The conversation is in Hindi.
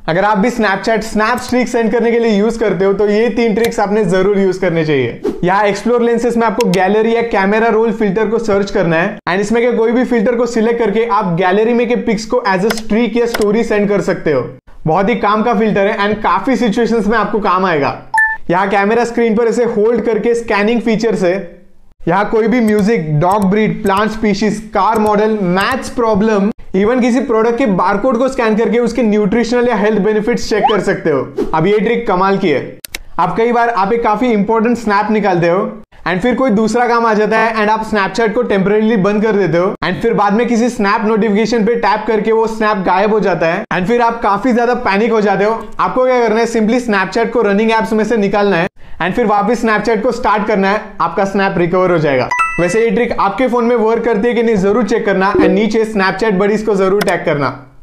अगर आप भी स्नैपचैट स्नैप स्ट्रीक सेंड करने के लिए यूज करते हो तो ये 3 ट्रिक्स आपने जरूर यूज करने चाहिए। यहाँ एक्सप्लोर लेंसेज में आपको गैलरी या कैमरा रोल फिल्टर को सर्च करना है एंड इसमें के कोई भी फिल्टर को सिलेक्ट करके आप गैलरी में के पिक्स को एज अ स्ट्रीक या स्टोरी सेंड कर सकते हो। बहुत ही काम का फिल्टर है एंड काफी सिचुएशंस में आपको काम आएगा। यहाँ कैमरा स्क्रीन पर इसे होल्ड करके स्कैनिंग फीचर से यहाँ कोई भी music, dog breed, plant species, car model, maths problem, even किसी प्रोडक्ट के बारकोड को स्कैन करके उसके न्यूट्रिशनल या हेल्थ बेनिफिट्स चेक कर सकते हो। अब ये ट्रिक कमाल की है। अब कई बार आप एक काफी इंपॉर्टेंट स्नैप निकालते हो एंड फिर कोई दूसरा काम आ जाता है एंड आप स्नैपचैट को टेम्परेरीली बंद कर देते हो एंड फिर बाद में किसी स्नैप नोटिफिकेशन पे टैप करके वो स्नैप गायब हो जाता है एंड फिर आप काफी ज्यादा पैनिक हो जाते हो। आपको क्या करना है, सिंपली स्नैपचैट को रनिंग एप्स में से निकालना है एंड फिर वापस स्नैपचैट को स्टार्ट करना है। आपका स्नैप रिकवर हो जाएगा। वैसे ये ट्रिक आपके फोन में वर्क करती है कि नहीं जरूर चेक करना एंड नीचे स्नैपचैट बडीज को जरूर टैग करना।